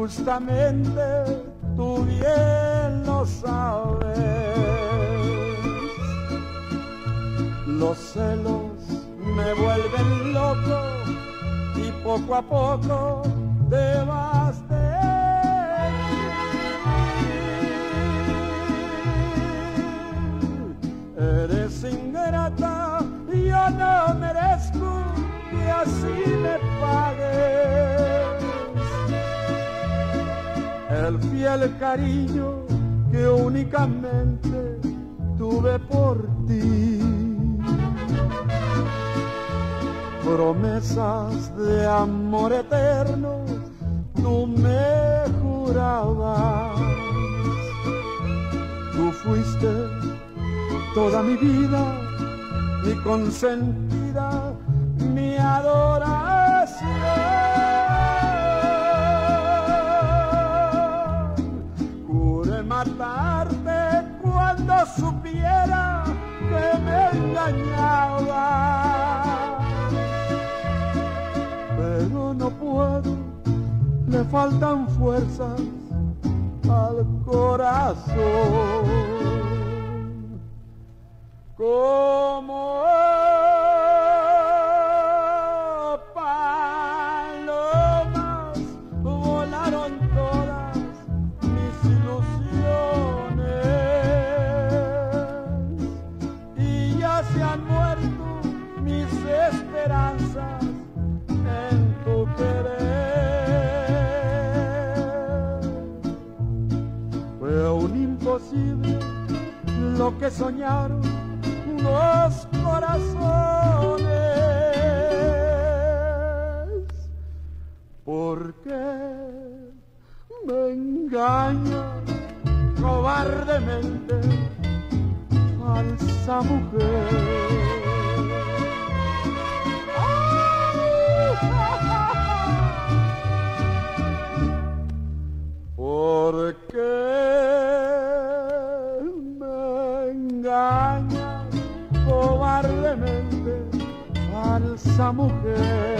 justamente tú bien lo sabes. Los celos me vuelven loco y poco a poco te vas de mí. Eres ingrata, yo no merezco que así me pagues el fiel cariño que únicamente tuve por ti. Promesas de amor eterno tú me jurabas. Tú fuiste toda mi vida, mi consentida, mi adoración. Juré matarte cuando supiera que me engañaba, pero no puedo, le faltan fuerzas al corazón. Como palomas volaron todas mis ilusiones y ya se han muerto mis esperanzas en tu querer. Fue un imposible lo que soñaron los corazones. ¿Por qué me engañas cobardemente, falsa mujer? ¿Por qué me engañas cobardemente, falsa mujer?